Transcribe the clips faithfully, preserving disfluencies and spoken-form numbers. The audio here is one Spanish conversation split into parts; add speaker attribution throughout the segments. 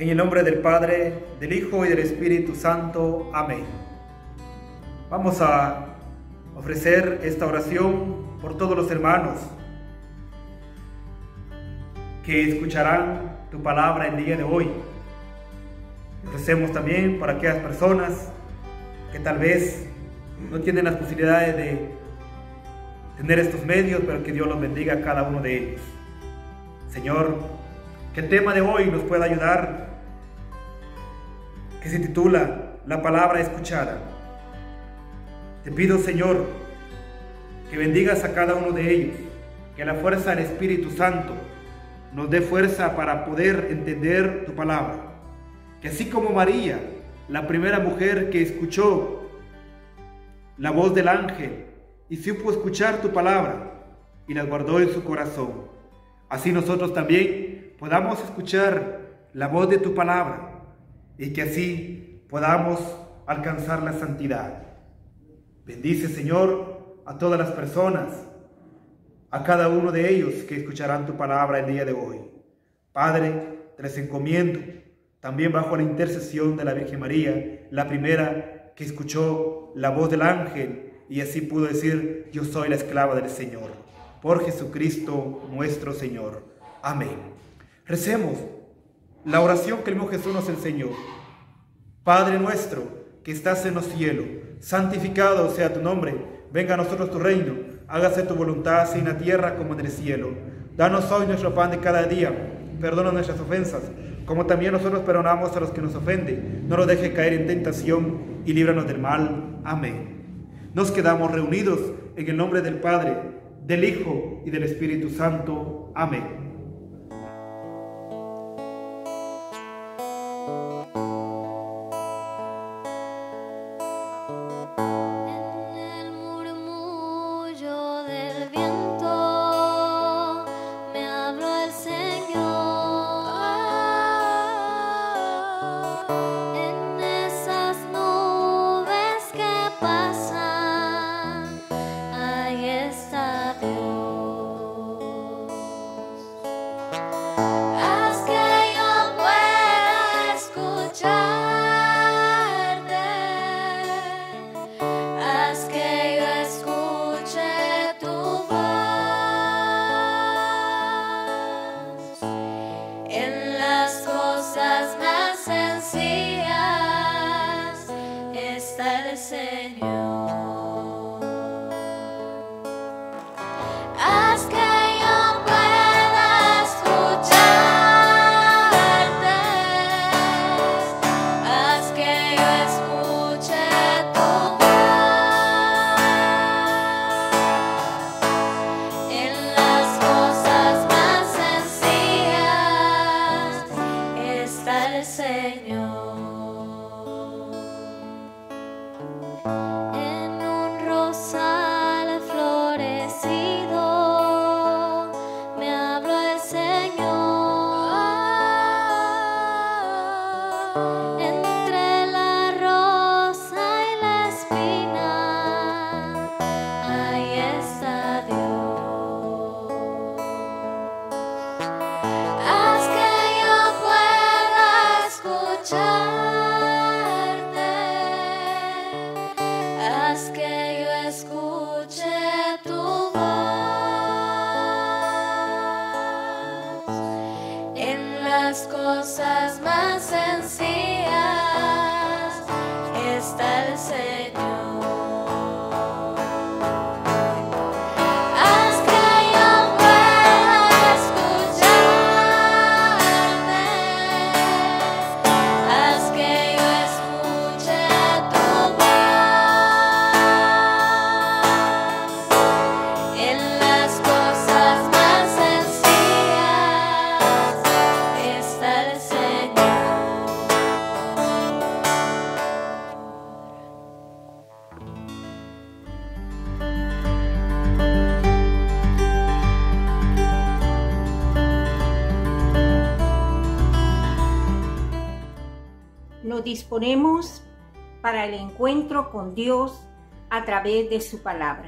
Speaker 1: En el nombre del Padre, del Hijo y del Espíritu Santo. Amén. Vamos a ofrecer esta oración por todos los hermanos que escucharán tu palabra el día de hoy. Ofrecemos también para aquellas personas que tal vez no tienen las posibilidades de tener estos medios, pero que Dios los bendiga a cada uno de ellos. Señor, que el tema de hoy nos pueda ayudar, que se titula La palabra escuchada. Te pido, Señor, que bendigas a cada uno de ellos, que la fuerza del Espíritu Santo nos dé fuerza para poder entender tu palabra. Que así como María, la primera mujer que escuchó la voz del ángel y supo escuchar tu palabra y la guardó en su corazón, así nosotros también podamos escuchar la voz de tu palabra y que así podamos alcanzar la santidad. Bendice, Señor, a todas las personas, a cada uno de ellos que escucharán tu palabra el día de hoy. Padre, te les encomiendo, también bajo la intercesión de la Virgen María, la primera que escuchó la voz del ángel y así pudo decir: yo soy la esclava del Señor. Por Jesucristo nuestro Señor. Amén. Recemos la oración que el mismo Jesús nos enseñó. Padre nuestro que estás en los cielos, santificado sea tu nombre. Venga a nosotros tu reino. Hágase tu voluntad, así en la tierra como en el cielo. Danos hoy nuestro pan de cada día. Perdona nuestras ofensas, como también nosotros perdonamos a los que nos ofenden. No nos dejes caer en tentación y líbranos del mal. Amén. Nos quedamos reunidos en el nombre del Padre, del Hijo y del Espíritu Santo. Amén.
Speaker 2: Nos disponemos para el encuentro con Dios a través de su palabra.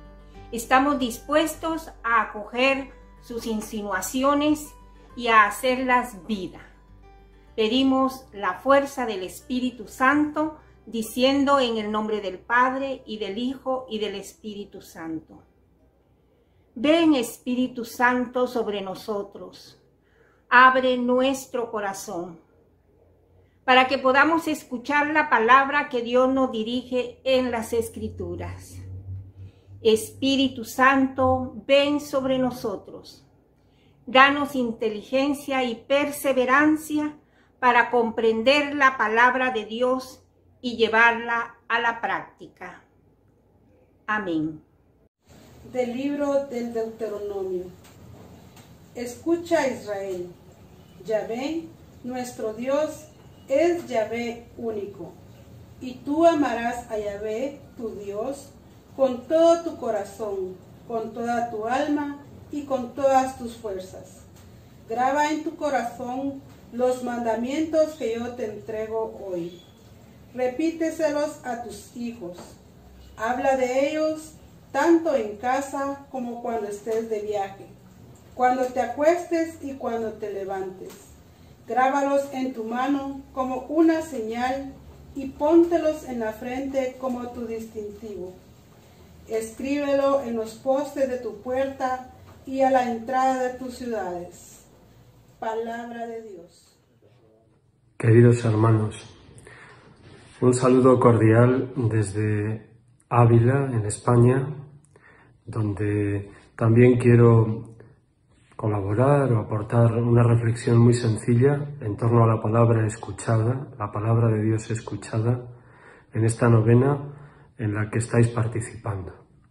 Speaker 2: Estamos dispuestos a acoger sus insinuaciones y a hacerlas vida. Pedimos la fuerza del Espíritu Santo, diciendo en el nombre del Padre, y del Hijo, y del Espíritu Santo. Ven, Espíritu Santo, sobre nosotros. Abre nuestro corazón, para que podamos escuchar la palabra que Dios nos dirige en las Escrituras. Espíritu Santo, ven sobre nosotros. Danos inteligencia y perseverancia para comprender la palabra de Dios y llevarla a la práctica. Amén.
Speaker 3: Del libro del Deuteronomio. Escucha, Israel. Yahvé, nuestro Dios, es Yahvé único. Y tú amarás a Yahvé, tu Dios, con todo tu corazón, con toda tu alma y con todas tus fuerzas. Graba en tu corazón los mandamientos que yo te entrego hoy. Repíteselos a tus hijos. Habla de ellos tanto en casa como cuando estés de viaje, cuando te acuestes y cuando te levantes. Grábalos en tu mano como una señal y póntelos en la frente como tu distintivo. Escríbelo en los postes de tu puerta y a la entrada de tus ciudades. Palabra de Dios.
Speaker 4: Queridos hermanos, un saludo cordial desde Ávila, en España, donde también quiero colaborar o aportar una reflexión muy sencilla en torno a la palabra escuchada, la palabra de Dios escuchada, en esta novena en la que estáis participando.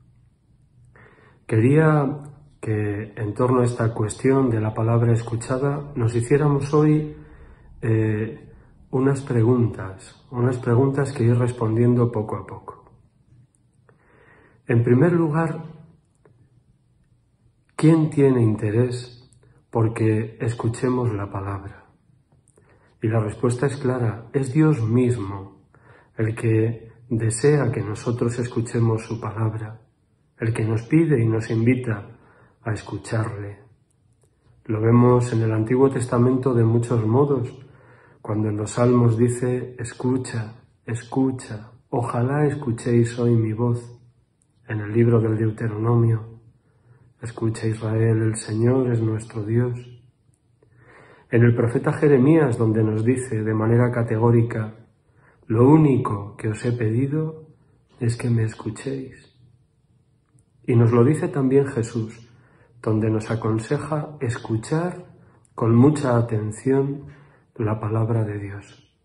Speaker 4: Quería que en torno a esta cuestión de la palabra escuchada nos hiciéramos hoy eh, unas preguntas, unas preguntas que ir respondiendo poco a poco. En primer lugar, ¿quién tiene interés porque escuchemos la palabra? Y la respuesta es clara, es Dios mismo el que desea que nosotros escuchemos su palabra, el que nos pide y nos invita a escucharle. Lo vemos en el Antiguo Testamento de muchos modos, cuando en los Salmos dice, escucha, escucha, ojalá escuchéis hoy mi voz. En el libro del Deuteronomio, escucha Israel, el Señor es nuestro Dios. En el profeta Jeremías, donde nos dice de manera categórica, lo único que os he pedido es que me escuchéis. Y nos lo dice también Jesús, donde nos aconseja escuchar con mucha atención la palabra de Dios.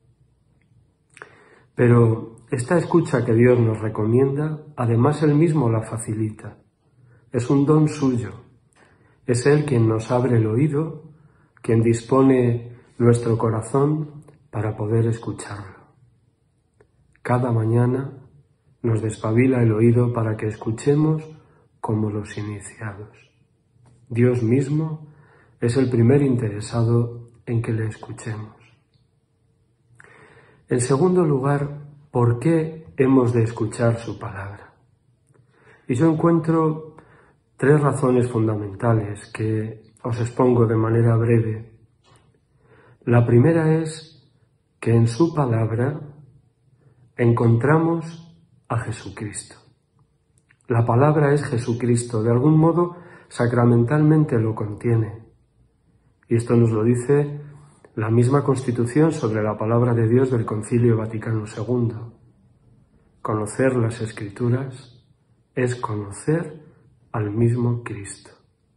Speaker 4: Pero esta escucha que Dios nos recomienda, además Él mismo la facilita. Es un don suyo. Es Él quien nos abre el oído, quien dispone nuestro corazón para poder escucharlo. Cada mañana nos despabila el oído para que escuchemos como los iniciados. Dios mismo es el primer interesado en que le escuchemos. En segundo lugar, ¿por qué hemos de escuchar su palabra? Y yo encuentro tres razones fundamentales que os expongo de manera breve. La primera es que en su palabra encontramos a Jesucristo. La palabra es Jesucristo, de algún modo sacramentalmente lo contiene. Y esto nos lo dice la misma Constitución sobre la palabra de Dios del Concilio Vaticano segundo. Conocer las Escrituras es conocer al mismo Cristo.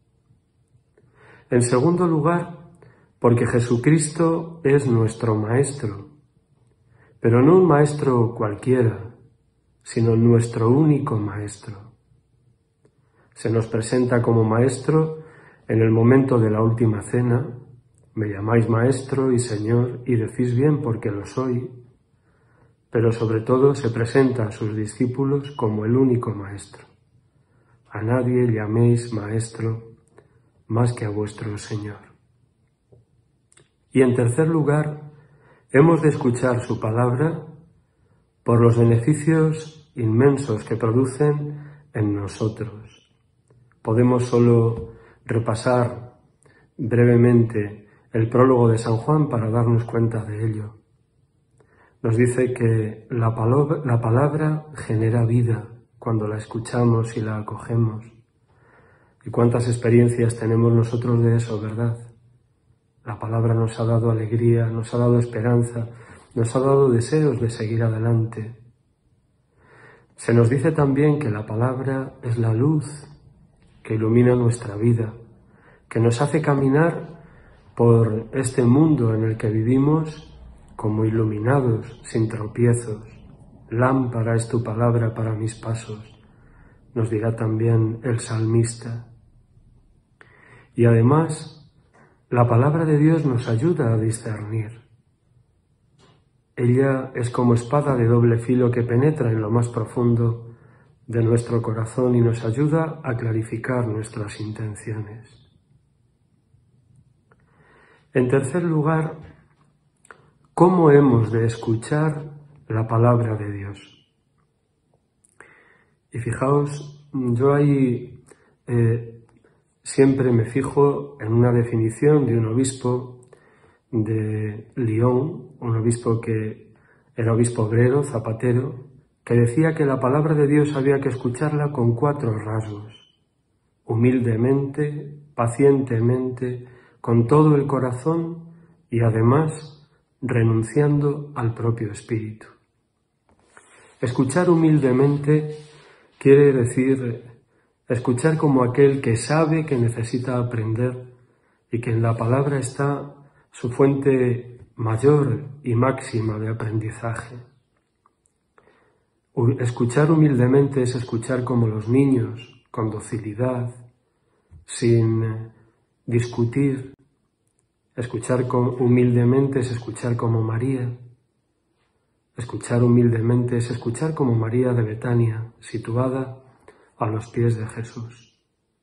Speaker 4: En segundo lugar, porque Jesucristo es nuestro Maestro, pero no un maestro cualquiera, sino nuestro único Maestro. Se nos presenta como Maestro en el momento de la última cena. Me llamáis Maestro y Señor y decís bien porque lo soy, pero sobre todo se presenta a sus discípulos como el único Maestro. A nadie llaméis Maestro más que a vuestro Señor. Y en tercer lugar, hemos de escuchar su palabra por los beneficios inmensos que producen en nosotros. Podemos solo repasar brevemente el prólogo de San Juan para darnos cuenta de ello. Nos dice que la palabra, la palabra genera vida cuando la escuchamos y la acogemos. ¿Y cuántas experiencias tenemos nosotros de eso, verdad? La palabra nos ha dado alegría, nos ha dado esperanza, nos ha dado deseos de seguir adelante. Se nos dice también que la palabra es la luz que ilumina nuestra vida, que nos hace caminar por este mundo en el que vivimos como iluminados, sin tropiezos. Lámpara es tu palabra para mis pasos, nos dirá también el salmista. Y además, la palabra de Dios nos ayuda a discernir. Ella es como espada de doble filo que penetra en lo más profundo de nuestro corazón y nos ayuda a clarificar nuestras intenciones. En tercer lugar, ¿cómo hemos de escuchar la palabra de Dios? Y fijaos, yo ahí eh, siempre me fijo en una definición de un obispo de Lyon, un obispo que era obispo obrero, zapatero, que decía que la palabra de Dios había que escucharla con cuatro rasgos: humildemente, pacientemente, con todo el corazón y además renunciando al propio espíritu. Escuchar humildemente quiere decir escuchar como aquel que sabe que necesita aprender y que en la palabra está su fuente mayor y máxima de aprendizaje. Escuchar humildemente es escuchar como los niños, con docilidad, sin discutir. Escuchar humildemente es escuchar como María. Escuchar humildemente es escuchar como María de Betania, situada a los pies de Jesús.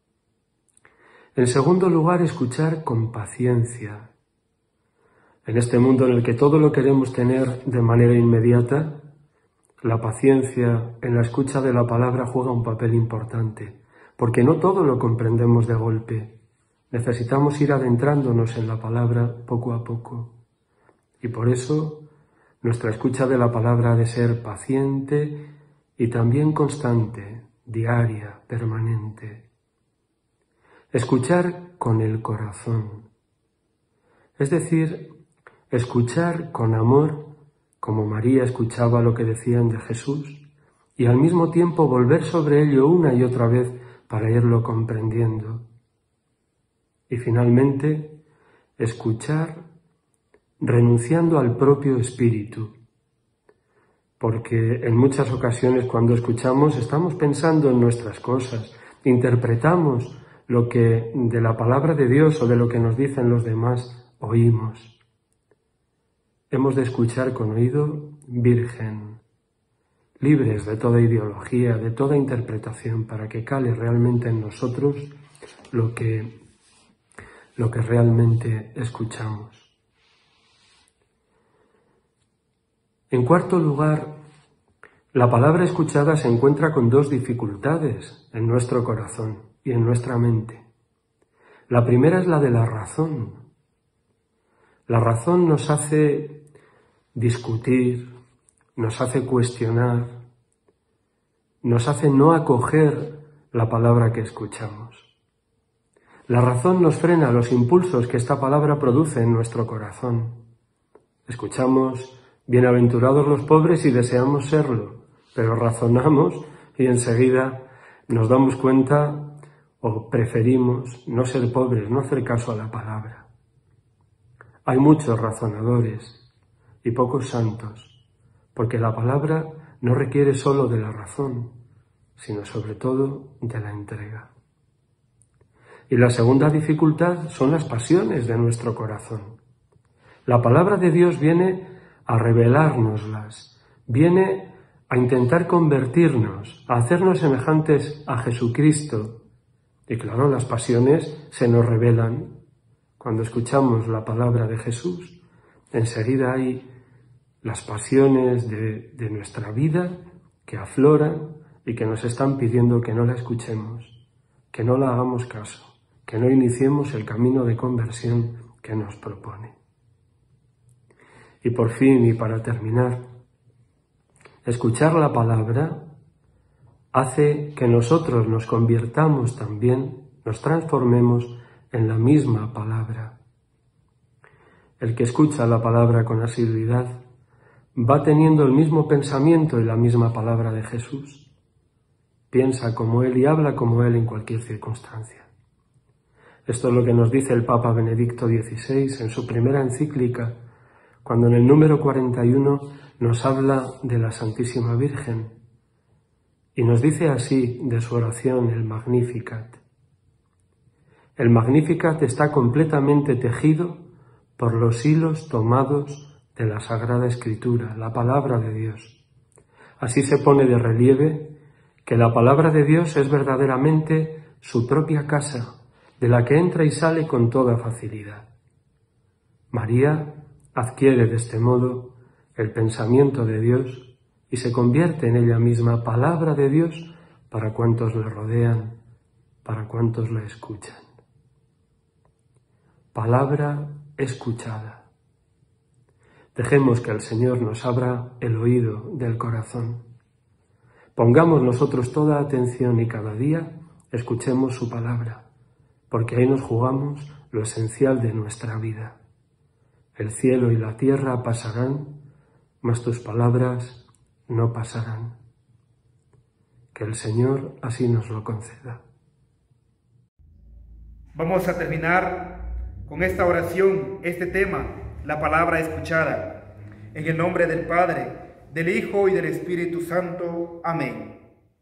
Speaker 4: En segundo lugar, escuchar con paciencia. En este mundo en el que todo lo queremos tener de manera inmediata, la paciencia en la escucha de la palabra juega un papel importante, porque no todo lo comprendemos de golpe. Necesitamos ir adentrándonos en la palabra poco a poco. Y por eso nuestra escucha de la palabra ha de ser paciente y también constante, diaria, permanente. Escuchar con el corazón. Es decir, escuchar con amor, como María escuchaba lo que decían de Jesús, y al mismo tiempo volver sobre ello una y otra vez para irlo comprendiendo. Y finalmente, escuchar renunciando al propio espíritu, porque en muchas ocasiones cuando escuchamos estamos pensando en nuestras cosas, interpretamos lo que de la palabra de Dios o de lo que nos dicen los demás oímos. Hemos de escuchar con oído virgen, libres de toda ideología, de toda interpretación, para que cale realmente en nosotros lo que, lo que realmente escuchamos. En cuarto lugar, la palabra escuchada se encuentra con dos dificultades en nuestro corazón y en nuestra mente. La primera es la de la razón. La razón nos hace discutir, nos hace cuestionar, nos hace no acoger la palabra que escuchamos. La razón nos frena los impulsos que esta palabra produce en nuestro corazón. Escuchamos: bienaventurados los pobres, y deseamos serlo, pero razonamos y enseguida nos damos cuenta o preferimos no ser pobres, no hacer caso a la palabra. Hay muchos razonadores y pocos santos, porque la palabra no requiere solo de la razón, sino sobre todo de la entrega. Y la segunda dificultad son las pasiones de nuestro corazón. La palabra de Dios viene a revelárnoslas, viene a intentar convertirnos, a hacernos semejantes a Jesucristo. Y claro, las pasiones se nos revelan. Cuando escuchamos la palabra de Jesús, enseguida hay las pasiones de, de nuestra vida que afloran y que nos están pidiendo que no la escuchemos, que no la hagamos caso, que no iniciemos el camino de conversión que nos propone. Y por fin, y para terminar, escuchar la palabra hace que nosotros nos convirtamos también, nos transformemos en la misma palabra. El que escucha la palabra con asiduidad va teniendo el mismo pensamiento y la misma palabra de Jesús. Piensa como Él y habla como Él en cualquier circunstancia. Esto es lo que nos dice el Papa Benedicto dieciséis en su primera encíclica, cuando en el número cuarenta y uno nos habla de la Santísima Virgen y nos dice así de su oración, el Magnificat. El Magnificat está completamente tejido por los hilos tomados de la Sagrada Escritura, la Palabra de Dios. Así se pone de relieve que la Palabra de Dios es verdaderamente su propia casa, de la que entra y sale con toda facilidad. María adquiere de este modo el pensamiento de Dios y se convierte en ella misma palabra de Dios para cuantos le rodean, para cuantos la escuchan. Palabra escuchada. Dejemos que el Señor nos abra el oído del corazón. Pongamos nosotros toda atención y cada día escuchemos su palabra, porque ahí nos jugamos lo esencial de nuestra vida. El cielo y la tierra pasarán, mas tus palabras no pasarán. Que el Señor así nos lo conceda.
Speaker 1: Vamos a terminar con esta oración, este tema, la palabra escuchada. En el nombre del Padre, del Hijo y del Espíritu Santo. Amén.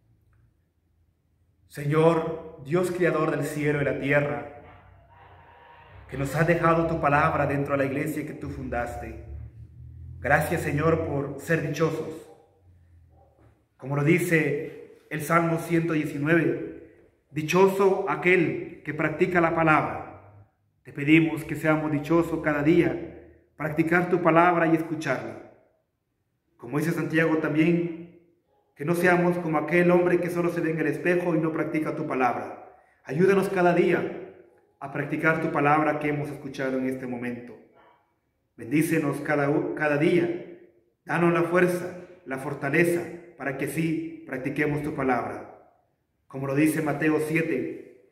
Speaker 1: Señor, Dios creador del cielo y la tierra, que nos has dejado tu palabra dentro de la iglesia que tú fundaste. Gracias, Señor, por ser dichosos. Como lo dice el Salmo ciento diecinueve, dichoso aquel que practica la palabra. Te pedimos que seamos dichosos cada día, practicar tu palabra y escucharla. Como dice Santiago también, que no seamos como aquel hombre que solo se ve en el espejo y no practica tu palabra. Ayúdanos cada día a practicar tu palabra que hemos escuchado en este momento. Bendícenos cada, cada día, danos la fuerza, la fortaleza, para que sí practiquemos tu palabra. Como lo dice Mateo siete,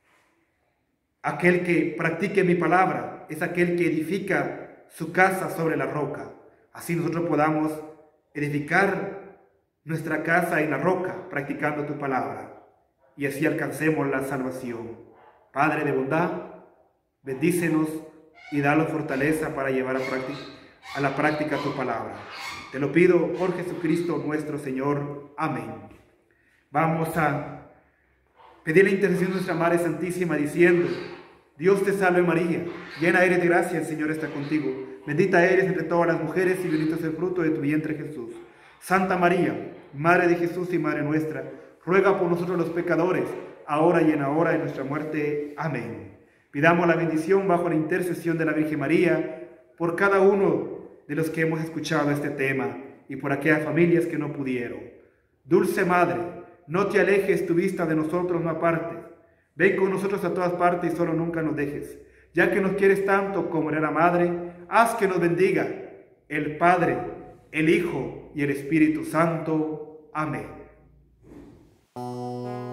Speaker 1: aquel que practique mi palabra es aquel que edifica su casa sobre la roca. Así nosotros podamos edificar nuestra casa en la roca, practicando tu palabra, y así alcancemos la salvación. Padre de bondad, bendícenos y danos fortaleza para llevar a, a la práctica tu palabra. Te lo pido por Jesucristo nuestro Señor. Amén. Vamos a pedir la intercesión de nuestra Madre Santísima diciendo: Dios te salve María, llena eres de gracia, el Señor está contigo. Bendita eres entre todas las mujeres y bendito es el fruto de tu vientre Jesús. Santa María, Madre de Jesús y Madre nuestra, ruega por nosotros los pecadores, ahora y en la hora de nuestra muerte. Amén. Pidamos la bendición bajo la intercesión de la Virgen María por cada uno de los que hemos escuchado este tema y por aquellas familias que no pudieron. Dulce Madre, no te alejes tu vista de nosotros, no apartes. Ven con nosotros a todas partes y solo nunca nos dejes. Ya que nos quieres tanto como era la Madre, haz que nos bendiga el Padre, el Hijo y el Espíritu Santo. Amén.